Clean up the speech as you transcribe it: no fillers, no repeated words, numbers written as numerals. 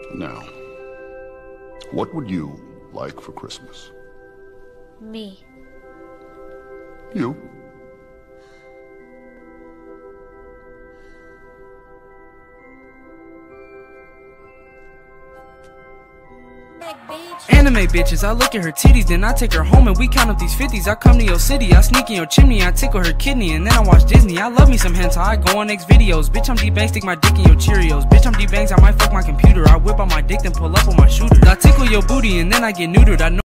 Now, what would you like for Christmas? Me. You? Anime bitches, I look at her titties, then I take her home and we count up these 50s. I come to your city, I sneak in your chimney, I tickle her kidney, and then I watch Disney. I love me some hentai, I go on next videos. Bitch, I'm D-Bangs, stick my dick in your Cheerios. Bitch, I'm D-Bangs, I might fuck my computer. I whip out my dick, then pull up on my shooter. I tickle your booty, and then I get neutered. I know